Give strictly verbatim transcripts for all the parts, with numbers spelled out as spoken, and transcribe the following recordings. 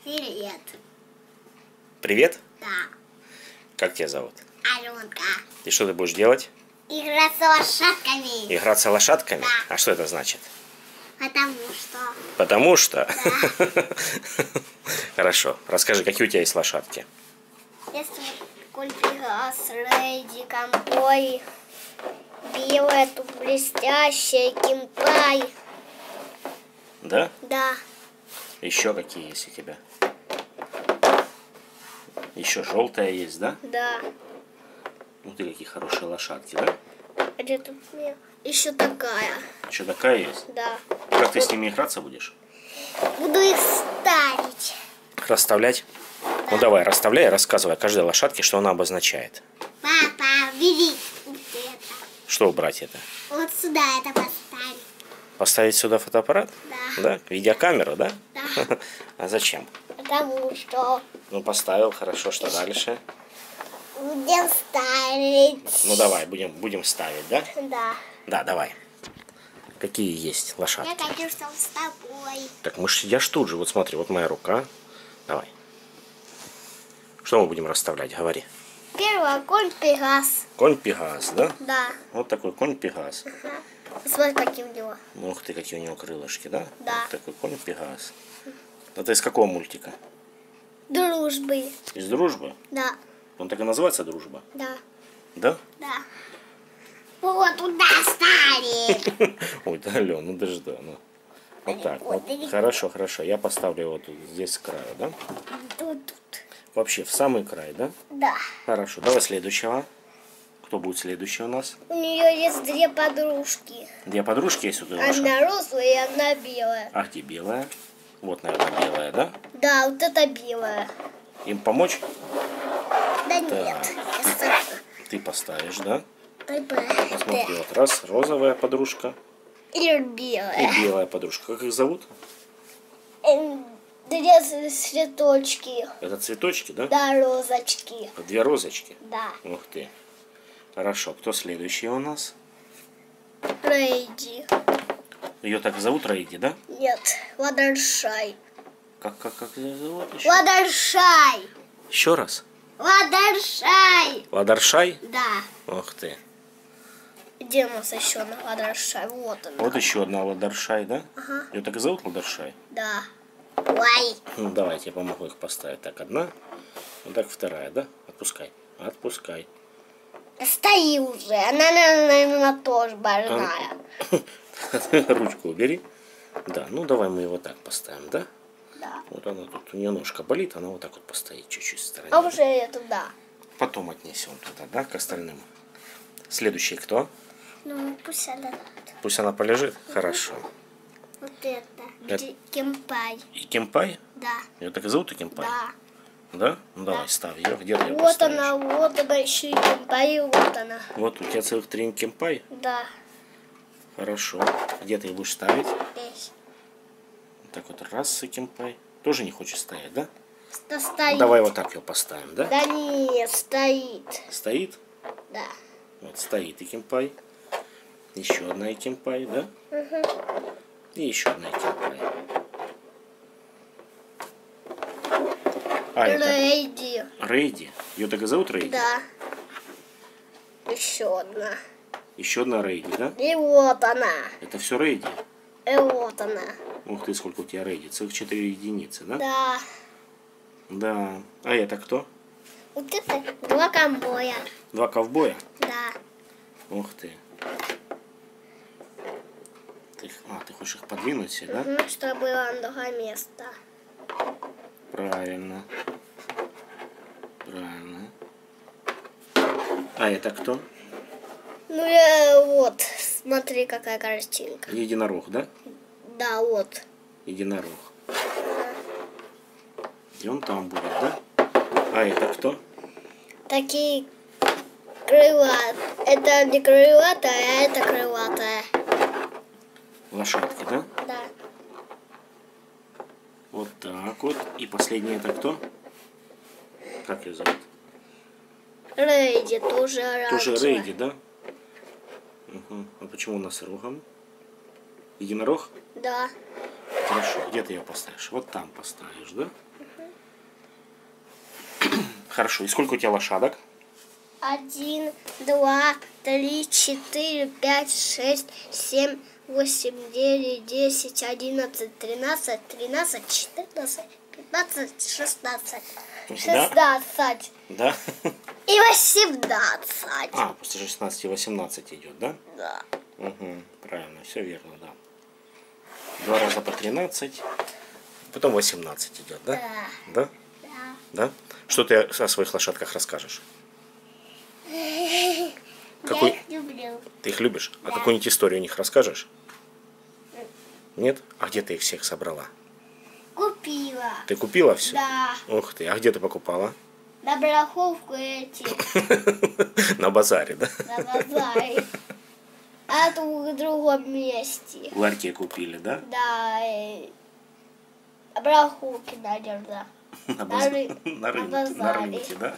Привет. Привет? Да. Как тебя зовут? Аленка. И что ты будешь делать? Играться лошадками. Играться лошадками? Да. А что это значит? Потому что. Потому что? Да. Хорошо. Расскажи, какие у тебя есть лошадки? Если Кольпигас, Рейди, Камбой, белая, тут блестящая, Кимпай. Да? Да. Еще какие есть у тебя? Еще желтая есть, да? Да. Ну ты какие хорошие лошадки, да? А где тут еще такая? Еще такая есть? Да. Как ты с ними играться будешь? Буду их ставить. Расставлять? Да. Ну давай, расставляй, рассказывай о каждой лошадке, что она обозначает. Папа, бери вот это. Что убрать это? Вот сюда это поставить. Поставить сюда фотоаппарат? Да. Да? Видеокамеру, да? Да. А зачем? Потому что Ну поставил, хорошо, что дальше? будем ставить. Ну давай, будем, будем ставить, да? Да. Да, давай. Какие есть Я лошадки? хочу, чтобы с тобой. Так мы ж, я ж тут же, вот смотри, вот моя рука. Давай. Что мы будем расставлять? Говори. Первый конь Пегас. Конь Пегас, да? Да. Вот такой конь Пегас. Ага. Смотри, какие у него. Ух ты, какие у него крылышки, да? Да. Вот такой конь Пегас. Это из какого мультика? Дружбы. Из «Дружбы»? Да. Он так и называется «Дружба»? Да. Да? Да. Вот туда ставим. Ой, да, Ален, ну даже да. Ну. Вот так. Вот. Хорошо, хорошо. Я поставлю его тут, здесь с краю, да? Тут, тут. Вообще в самый край, да? Да. Хорошо. Давай следующего. Кто будет следующий у нас? У нее есть две подружки. Две подружки есть у той лошадки? Одна розовая и одна белая. А где белая? Вот, наверное, белая, да? Да, вот это белая. Им помочь? Да Так. нет. Я Ты поставишь, да? сам- Смотри, вот раз, розовая подружка Или и белая. белая подружка. Как их зовут? Эм, Две цветочки. Это цветочки, да? Да, розочки. Две розочки. Да. Ух ты. Хорошо. Кто следующий у нас? Рейди. Ее так зовут Рейди, да? Нет, Ладаршай. Как, как, как ее зовут еще? Ладаршай. Еще раз. Ладаршай. Ладаршай? Да. Ух ты. Где у нас еще одна Ладаршай? Вот она. Вот еще одна Ладаршай, да? Ага. Ее так и зовут Ладаршай? Да. Ой. Ну, давайте я помогу их поставить. Так, одна. Вот так вторая, да? Отпускай. Отпускай. Стои уже. Она, наверное, тоже больная. Ручку убери. Да, ну давай мы его так поставим, да? Да. Вот она тут, у нее ножка болит, она вот так вот постоит чуть-чуть в стороне. А уже я туда. Потом отнесем туда, да, к остальным. Следующий кто? Ну, пусть она. Пусть она полежит? Хорошо. Вот это. Это- Где Кемпай. И Кемпай? Да. Ее так и зовут и Кемпай? Да. Да? Ну давай, ставь ее. Где ты ее Вот поставишь? она, вот она еще и Кемпай, и вот она. Вот у тебя целых три Кемпай? Да. Хорошо. Где ты ее будешь ставить? Здесь. Вот так вот раз и Кемпай. Тоже не хочешь стоять, да? Да стоит. Давай вот так ее поставим, да? Да нет, стоит. Стоит? Да. Вот стоит и Кемпай. Еще одна и Кемпай, да? Угу. И еще одна и Кемпай. А, это Лейди. Рейди. Ее так и зовут Рейди? Да. Еще одна. Еще одна Рейди, да? И вот она. Это все Рейди? И вот она. Ух ты, сколько у тебя Рейди. Целых четыре единицы, да? Да. Да. А это кто? Вот это два комбоя. Два ковбоя? Да. Ух ты. Ты их- а, ты хочешь их подвинуть все, да? Ну, чтобы было много места. Правильно. Правильно. А это кто? Ну, я вот, смотри, какая картинка. Единорог, да? Да, вот. Единорог. И он там будет, да? А это кто? Такие крыла. Это не крылатая, а это крылатая. Лошадки, да? Да. Вот так вот. И последний это кто? Как ее зовут? Рейди тоже раньше. Тоже Рейди, да? Угу. А почему она с рогом? Единорог? Да. Хорошо. Где ты ее поставишь? Вот там поставишь, да? Угу. Хорошо. И сколько у тебя лошадок? Один, два, три, четыре, пять, шесть, семь, восемь, девять, десять, одиннадцать, тринадцать, тринадцать, четырнадцать, пятнадцать, шестнадцать. Шестнадцать. Да? И восемнадцать. А, после шестнадцати восемнадцать идет, да? Да. Угу, правильно, все верно, да. Два раза по тринадцать, потом восемнадцать идет, да? Да. Да? Да. Да? Что ты о своих лошадках расскажешь? Какой... Я их люблю. Ты их любишь? А Да. какую-нибудь историю о них расскажешь? Нет? А где ты их всех собрала? Купила. Ты купила все? Да. Ух ты, а где ты покупала? На бараховку эти. На базаре, да? На базаре. А тут в другом месте. В ларьке купили, да? Да. э, На бараховке, наверное. На, На баз- ры- на на рынке, на базаре. рынке, да?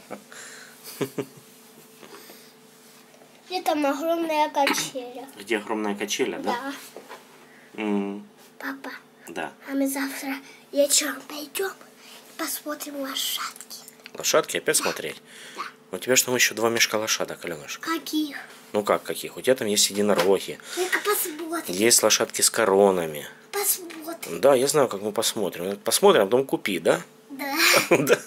Где там огромная качеля. Где огромная качеля, да? Да. М, Папа, да. а мы завтра вечером пойдем и посмотрим лошадки. Лошадки опять смотреть? Да. У тебя же там еще два мешка лошадок, Аленушка. Каких? Ну как каких? У тебя там есть единороги, Только посмотрим. есть лошадки с коронами. Посмотрим. Да, я знаю, как мы посмотрим. Посмотрим, а потом купи, да? Да. Да.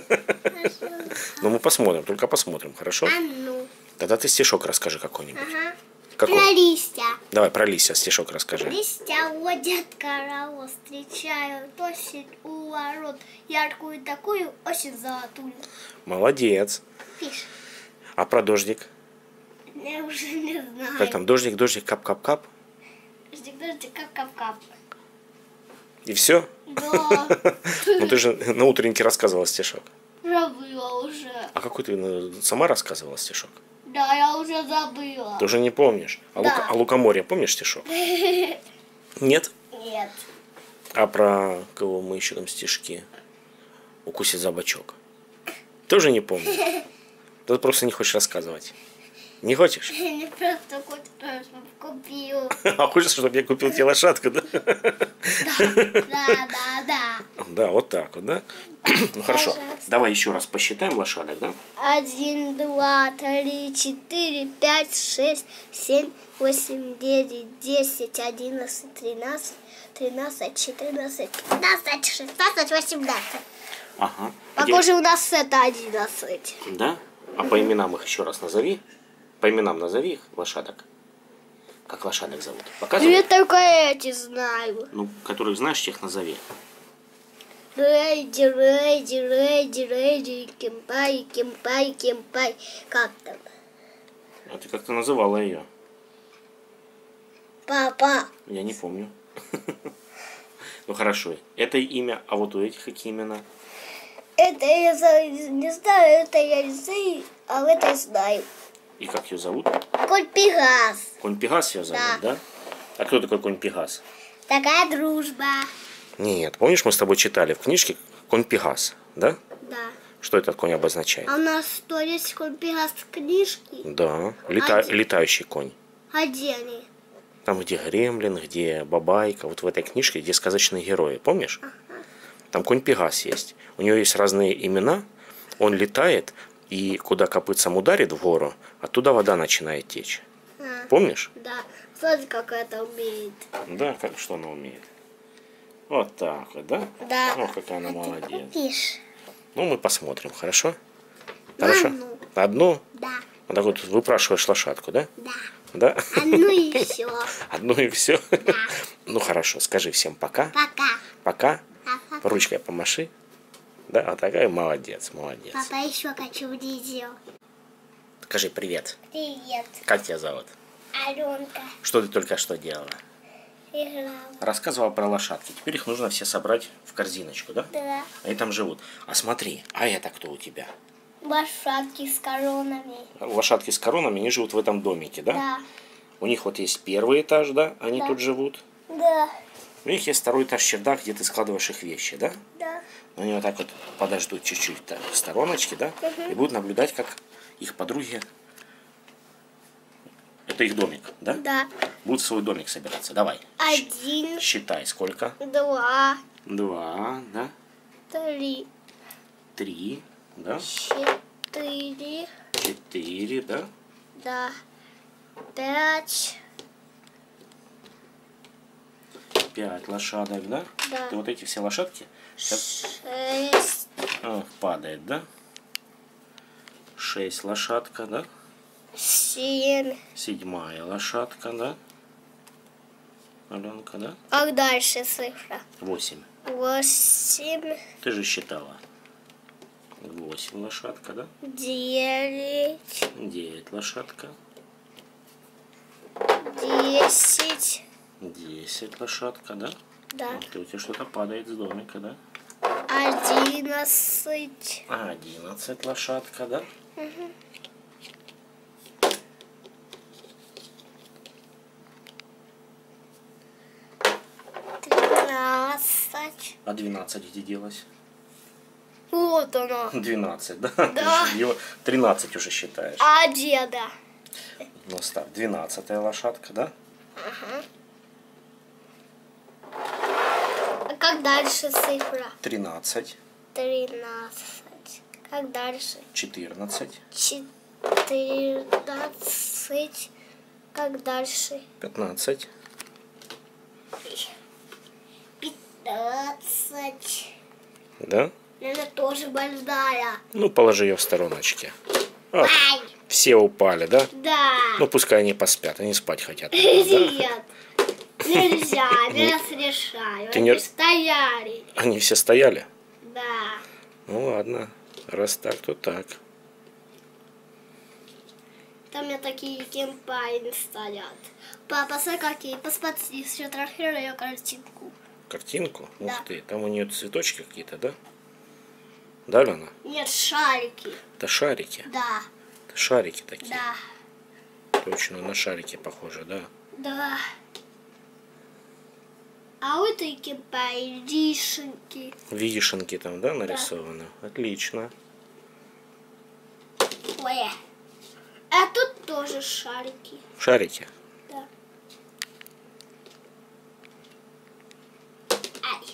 Ну мы посмотрим, только посмотрим, хорошо? А ну. Тогда ты стишок расскажи какой-нибудь. Ага. Какой? Про листья. Давай про листья стишок расскажи. Листья водят корову, встречают осень у ворот. Яркую такую осень золотую. Молодец. Пишь. А про дождик? Я уже не знаю. Как там? Дождик, дождик, кап-кап-кап. Дождик, дождик, кап-кап-кап. И все? Да. Ну ты же на утреннике рассказывала стишок. Забыла уже. А какой ты ну, сама рассказывала стишок? Да, я уже забыла. Ты уже не помнишь. А, Да. лука, а лукоморье помнишь стишок? Нет? Нет. А про кого мы еще там стишки? Укусит за бочок. Тоже не помню. Ты просто не хочешь рассказывать. Не хочешь? Не просто хочешь, чтобы купил. А хочешь, чтобы я купил тебе лошадку, да? Да, да, да. Да, вот так вот, да? Ну хорошо. Пожалуйста. Давай еще раз посчитаем лошадок, да? Один, два, три, четыре, пять, шесть, семь, восемь, девять, десять, одиннадцать, тринадцать, тринадцать, четырнадцать, пятнадцать, шестнадцать, восемнадцать. Ага. Похоже, у нас это одиннадцать. Да? А по именам их еще раз назови. По именам назови их, лошадок. Как лошадок зовут? Показывай. Я только эти знаю. Ну, которых знаешь, тех назови. Рейди, рейди, рейди, рейди, кемпай, кемпай, кемпай. Как там? А ты как-то называла ее. Папа. Я не помню. Ну хорошо. Это имя, а вот у этих какие имена? Это я за- не знаю, это я не знаю, а это я знаю. И как ее зовут? Конь Пегас. Конь Пегас ее зовут, Да. да? А кто такой конь Пегас? Такая дружба. Нет, помнишь, мы с тобой читали в книжке конь Пегас, да? Да. Что этот конь обозначает? А у нас что, есть конь Пегас в книжке? Да, лета- А где? летающий конь. А где они? Там, где Гремлин, где Бабайка, вот в этой книжке, где сказочные герои, помнишь? Там конь Пегас есть. У него есть разные имена. Он летает, и куда копытцем ударит в гору, оттуда вода начинает течь. А, Помнишь? да. Смотри, как это умеет. Да, как, что она умеет. Вот так вот, да? Да. Ох, какая она молодец. Пишь. Ну, мы посмотрим, хорошо? Хорошо? одну. Одну? Да. Вот так вот выпрашиваешь лошадку, да? Да. Да? А ну и все. Одну и все? Ну, хорошо, скажи всем пока. Пока. Пока. Пока. Ручкой помаши. Да, вот такая молодец, молодец. Папа еще хочу видео. Скажи привет. Привет. Как тебя зовут? Аленка. Что ты только что делала? Играла. Рассказывала про лошадки. Теперь их нужно все собрать в корзиночку, да? Да. Они там живут. А смотри, а это кто у тебя? Лошадки с коронами. Лошадки с коронами, они живут в этом домике, да? Да. У них вот есть первый этаж, да? Они Да. тут живут. Да. У них есть второй этаж чердак, где ты складываешь их вещи, да? Да. Они вот так вот подождут чуть-чуть так, в стороночке, да? И будут наблюдать, как их подруги... Это их домик, да? Да. Будут в свой домик собираться. Давай. Щ- Один, Считай, сколько? два, Два, да? три, Три, Да? Четыре. Четыре, да? Да. Пять. Пять лошадок, да? Да. Ты вот эти все лошадки сейчас Шесть. а, падает, да? Шесть лошадка, да? Семь. Седьмая лошадка, да? Аленка, да? А дальше цифра? Восемь. Восемь. Ты же считала. Восемь лошадка, да? Девять. Девять лошадка. Десять. Десять лошадка, да? Да. Ух ты, у тебя что-то падает с домика, да? Одиннадцать. Одиннадцать лошадка, да? Тринадцать. А двенадцать где делась? Вот оно. Двенадцать, да? Да. Ты же его тринадцать уже считаешь. А деда? Ну, ставь. Двенадцатая лошадка, да? А как дальше цифра? Тринадцать. Тринадцать. Как дальше? Четырнадцать. Четырнадцать. Как дальше? Пятнадцать. Пятнадцать. Да? Она тоже большая. Ну, положи ее в стороночке. А, Ай! все упали, да? Да. Ну, пускай они поспят, они спать хотят. наверное, да? Нет. Нельзя, не разрешаю. Ты Они не- стояли. Они все стояли? Да. Ну, ладно. Раз так, то так. Там у меня такие кемпайны стоят. Папа, смотри, какие. Посмотри, сфотографирую картинку. Картинку? Да. Ух ты, там у нее цветочки какие-то, да? Да, Лена? Нет, шарики. Это шарики. Да, Это шарики такие. да, Точно, на шарики похоже, да. да. А вот и кемпайны, вишенки. Вишенки там, да, нарисованы? Отлично. Ой. А тут тоже шарики. Шарики. Да. Ай.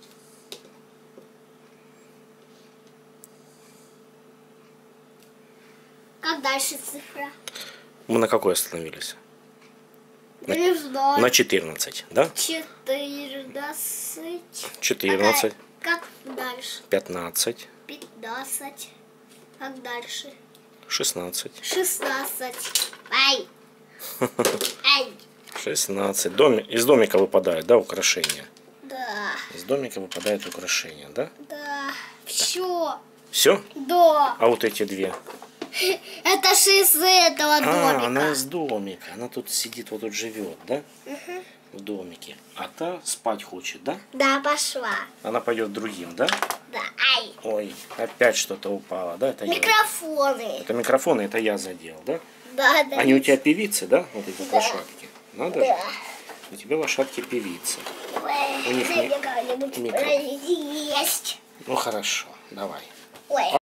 Как дальше цифра? Мы на какой остановились? Я не знаю. На четырнадцать, да? Четырнадцать. четырнадцать. Как дальше? пятнадцать. Пятнадцать. Как дальше? шестнадцать. Шестнадцать. Ай. Ай. шестнадцать. Доми... Из домика выпадают, да, украшения? Да. Из домика выпадают украшения, да? Да. Все. Все? Да. А вот эти две? Это же из этого А, домика. она из домика. Она тут сидит, вот тут живет, да? В домике. А та спать хочет, да? Да, пошла. Она пойдет другим, да? Да. Ай. Ой, опять что-то упало, да? Это я. Микрофоны. Это микрофоны, это я задел, да? Да, да. Они у тебя певицы, да? Вот эти Да. лошадки. Надо же? Да. У тебя лошадки певицы. Ой, У них дай ми- мне как-нибудь микро- проесть. Ну хорошо, давай. Ой.